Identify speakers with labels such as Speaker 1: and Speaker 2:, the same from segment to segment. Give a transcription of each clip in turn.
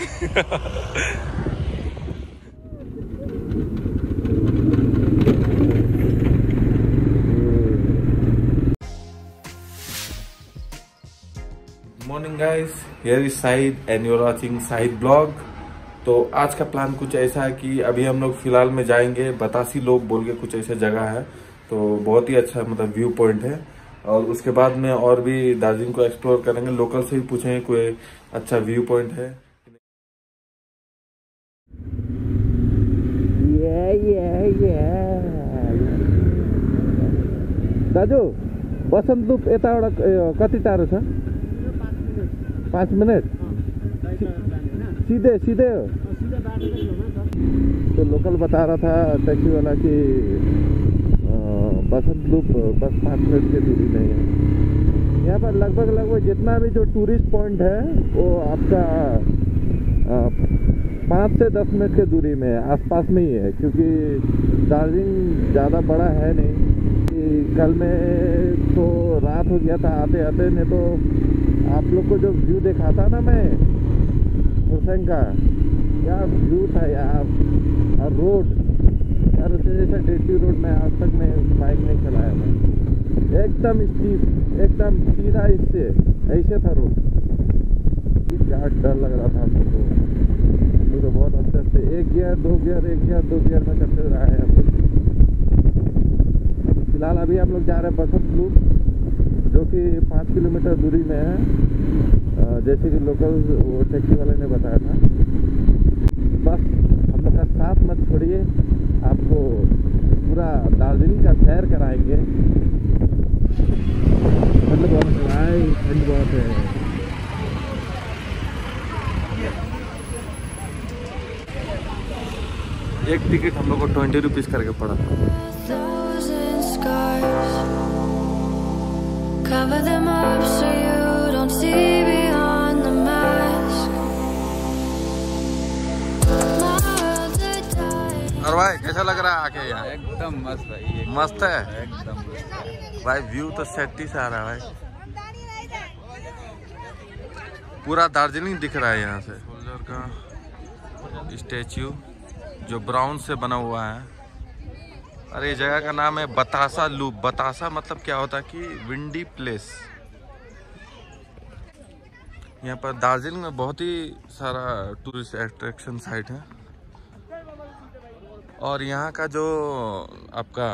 Speaker 1: Morning guys, here is Sahid and you are watching Sahid blog. तो आज का प्लान कुछ ऐसा है कि अभी हम लोग फिलहाल में जाएंगे बतासी लोग बोल के कुछ ऐसा जगह है, तो बहुत ही अच्छा मतलब व्यू पॉइंट है। और उसके बाद में और भी दार्जिलिंग को एक्सप्लोर करेंगे, लोकल से भी पूछेंगे कोई अच्छा व्यू पॉइंट है।
Speaker 2: दाजु बसंत लुप यताबाट कति टाढो छ? 5 मिनट सीधे सीधे हो? तो लोकल बता रहा था टैक्सी वाला कि बसंत लूप बस 5 मिनट की दूरी नहीं है। यहाँ पर लगभग जितना भी जो टूरिस्ट पॉइंट है वो आपका 5 से 10 मिनट की दूरी में आसपास में ही है, क्योंकि दार्जिलिंग ज़्यादा बड़ा है नहीं। कल में तो रात हो गया था आते आते, नहीं तो आप लोग को जो व्यू देखा था ना मैं हुसैन का, क्या व्यू था यार। और रोड यार जैसा डेटी रोड में आज तक मैं बाइक नहीं चलाया था, एकदम स्टीप, एकदम सीधा, इससे ऐसे था रोड। क्या डर लग रहा था हम लोग को। तो बहुत अच्छे 1 गियर 2 गियर 1 गियर 2 गियर में करते रहा है हम लोग। फिलहाल अभी हम लोग जा रहे हैं बसंत लूप, जो कि 5 किलोमीटर दूरी में है, जैसे कि लोकल वो टैक्सी वाले ने बताया था। बस हम लोग का साथ मत छोड़िए, आपको पूरा दार्जिलिंग का सैर कराएंगे। मतलब ठंड बहुत है।
Speaker 1: एक टिकट हम लोग को 20 रुपीज करके पड़ा।
Speaker 3: Cover them up so you don't see beyond the mask.
Speaker 1: और भाई कैसा लग रहा है आके यहाँ?
Speaker 4: एकदम मस्त भाई,
Speaker 1: मस्त है
Speaker 4: एकदम मस्त है
Speaker 1: भाई। व्यू तो सेट से आ रहा है भाई, पूरा दार्जिलिंग दिख रहा है यहाँ से। सोल्जर का स्टैच्यू जो ब्राउन से बना हुआ है। अरे ये जगह का नाम है बतासा लूप। बतासा मतलब क्या होता है कि विंडी प्लेस। यहाँ पर दार्जिलिंग में बहुत ही सारा टूरिस्ट अट्रैक्शन साइट है, और यहाँ का जो आपका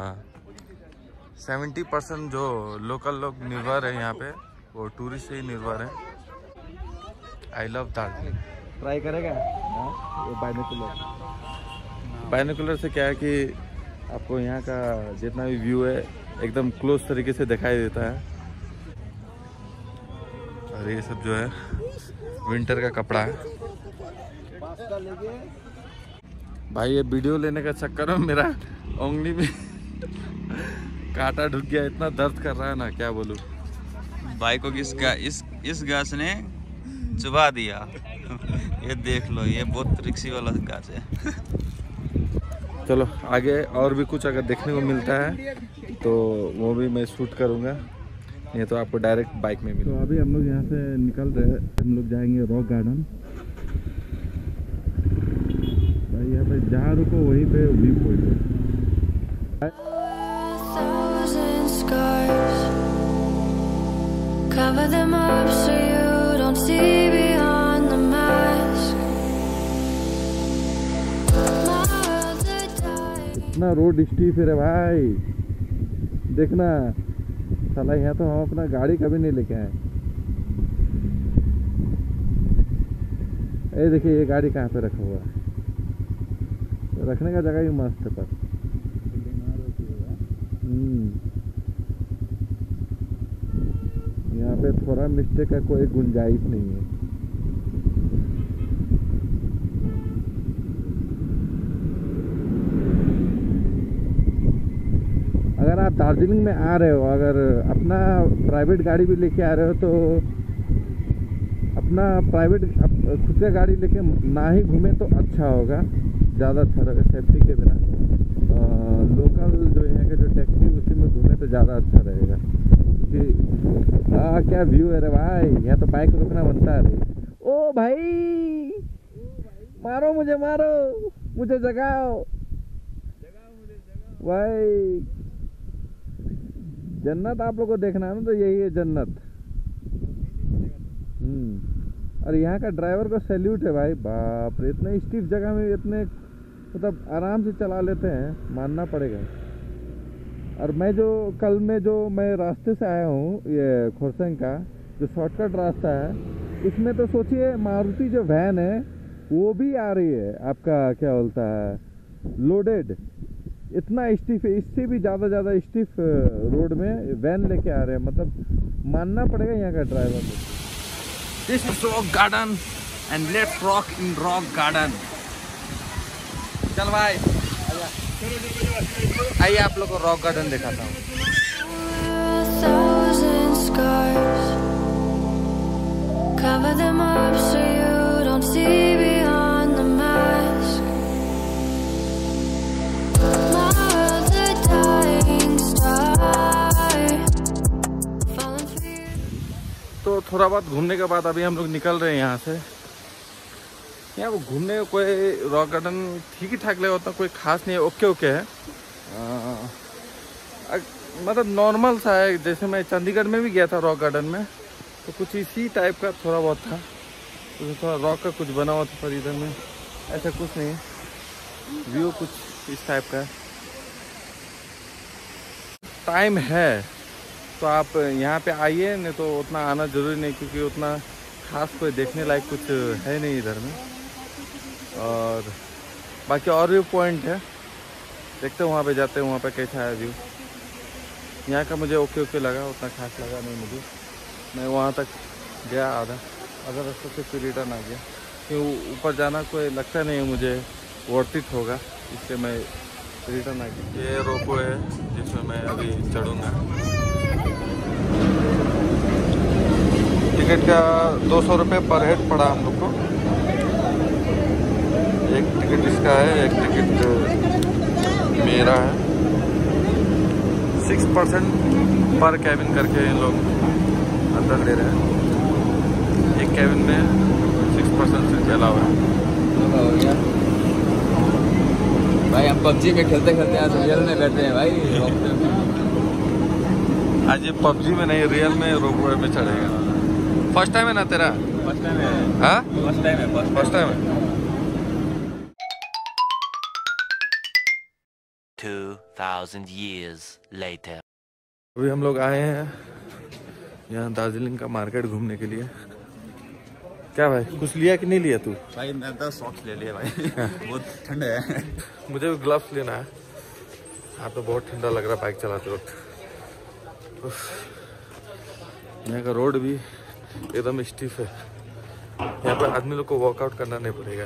Speaker 1: 70% जो लोकल लोग निर्भर है यहाँ पे, वो टूरिस्ट से ही निर्भर है। I love Darjeeling.
Speaker 2: ट्राई करेगा बाइनोकुलर?
Speaker 1: बाइनोकुलर से क्या है कि आपको यहाँ का जितना भी व्यू है एकदम क्लोज तरीके से दिखाई देता है। और ये सब जो है विंटर का कपड़ा है भाई। ये वीडियो लेने का चक्कर में मेरा उंगली में कांटा ढुक गया, इतना दर्द कर रहा है ना, क्या बोलूं।
Speaker 4: भाई को इस गाछ ने चुबा दिया। ये देख लो, ये बहुत रिक्सी वाला गाछ है।
Speaker 1: चलो आगे और भी कुछ अगर देखने को मिलता है तो वो भी मैं शूट करूँगा, नहीं तो आपको डायरेक्ट बाइक में मिलेगा।
Speaker 2: तो अभी हम लोग यहाँ से निकल रहे हैं, हम लोग जाएंगे रॉक गार्डन। भाई यहाँ पे जहाँ रुको वहीं पे व्यू पॉइंट है।
Speaker 3: Cover them up so you don't see beyond the mask.
Speaker 2: इतना रोड स्टीप है भाई, देखना साला। यहाँ तो हम अपना गाड़ी कभी नहीं लेके आए। ये देखिए ये गाड़ी कहाँ पे रखा हुआ है, तो रखने का जगह ही मस्त है। पर यहाँ पे थोड़ा मिस्टेक का कोई गुंजाइश नहीं है। अगर आप दार्जिलिंग में आ रहे हो, अगर अपना प्राइवेट गाड़ी भी लेके आ रहे हो, तो अपना प्राइवेट खुद का गाड़ी लेके ना ही घूमे तो अच्छा होगा, ज़्यादा अच्छा रहेगा सेफ्टी के बिना। लोकल जो यहाँ के जो टैक्सी उसी में घूमे तो ज़्यादा अच्छा रहेगा, क्योंकि क्या व्यू है रे भाई। यहाँ तो बाइक रोकना बनता है रे। ओ भाई मारो मुझे, मारो मुझे, जगाओ भाई। जन्नत आप लोग को देखना है ना, तो यही है जन्नत। और यहाँ का ड्राइवर को सैल्यूट है भाई, बाप रे, इतने स्टीफ जगह में इतने मतलब आराम से चला लेते हैं, मानना पड़ेगा। और मैं जो कल में जो मैं रास्ते से आया हूँ, ये खोरसंग का जो शॉर्टकट रास्ता है, इसमें तो सोचिए मारुति जो वैन है वो भी आ रही है, आपका क्या बोलता है, लोडेड, इतना स्टिफ है, इससे भी ज़्यादा स्टिफ रोड में वैन लेके आ रहे हैं, मतलब मानना पड़ेगा यहाँ का ड्राइवर को।
Speaker 4: This is rock garden and let's rock in rock garden. चल भाई आइए आप लोग को रॉक गार्डन दिखाता हूँ।
Speaker 3: 1,000 scars, cover them up so you don't see beyond the mask. My world's a dying star, falling for you.
Speaker 1: तो थोड़ा बहुत घूमने के बाद अभी हम लोग निकल रहे हैं यहाँ से। यहाँ वो घूमने को कोई रॉक गार्डन ठीक ही ठाक लगा, उतना कोई खास नहीं है, ओके ओके है, मतलब नॉर्मल सा है। जैसे मैं चंडीगढ़ में भी गया था रॉक गार्डन में, तो कुछ इसी टाइप का थोड़ा बहुत था, तो थोड़ा रॉक का कुछ बना हुआ था, पर इधर में ऐसा कुछ नहीं है, व्यू कुछ इस टाइप का है। टाइम है तो आप यहाँ पे आइए, नहीं तो उतना आना जरूरी नहीं, क्योंकि उतना खास कोई देखने लायक कुछ है नहीं इधर में। और बाकी और भी पॉइंट है, देखते हैं वहाँ पे जाते हैं, वहाँ पे कैसा है व्यू। यहाँ का मुझे ओके ओके लगा, उतना खास लगा नहीं मुझे। मैं वहाँ तक गया आधा रास्ते से फिर रिटर्न आ गया, क्योंकि ऊपर जाना कोई लगता नहीं है मुझे वर्थ इट होगा, इसलिए मैं रिटर्न आ गया। ये रोपवे है जिसमें मैं अभी चढ़ूँगा। टिकट का 200 रुपये पर हेड पड़ा हम लोग को। एक टिकट इसका है, एक टिकट मेरा है। 6% पर कैबिन करके इन लोग अंदर ले रहे हैं। एक कैबिन में 6% से अलावा है।
Speaker 4: भाई हम पबजी में खेलते खेलते आज रियल में बैठे हैं भाई।
Speaker 1: आज ये पबजी में नहीं, रियल में रोपवे में चढ़ेगा। फर्स्ट टाइम है ना तेरा?
Speaker 4: फर्स्ट टाइम है।
Speaker 1: हाँ
Speaker 4: फर्स्ट टाइम है।
Speaker 1: फर्स्ट टाइम है।
Speaker 5: 2,000 years later.
Speaker 1: अभी हम लोग आए हैं यहाँ दार्जिलिंग का मार्केट घूमने के लिए। क्या भाई कुछ लिया कि नहीं लिया तू?
Speaker 4: भाई मैं तो सॉक्स ले लिया भाई। बहुत ठंड है।
Speaker 1: मुझे भी ग्लव्स लेना है। हाँ तो बहुत ठंडा लग रहा है बाइक चलाते वक्त। यहाँ का रोड भी एकदम स्टिफ है, यहाँ पर आदमी लोग को वर्कआउट करना नहीं पड़ेगा।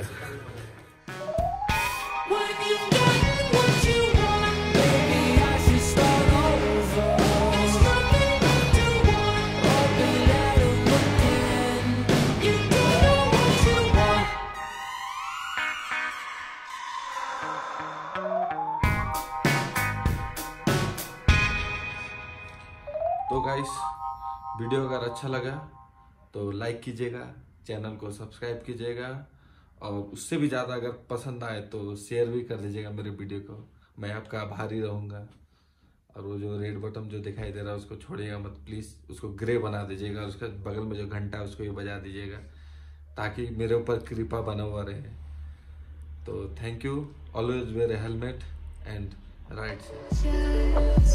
Speaker 1: तो गाइस वीडियो अगर अच्छा लगा तो लाइक कीजिएगा, चैनल को सब्सक्राइब कीजिएगा, और उससे भी ज़्यादा अगर पसंद आए तो शेयर भी कर दीजिएगा मेरे वीडियो को। मैं आपका आभारी रहूँगा। और वो जो रेड बटन जो दिखाई दे रहा है उसको छोड़िएगा मत प्लीज़, उसको ग्रे बना दीजिएगा, और उसके बगल में जो घंटा है उसको भी बजा दीजिएगा, ताकि मेरे ऊपर कृपा बना हुआ रहे। तो thank you. Always wear a helmet and ride.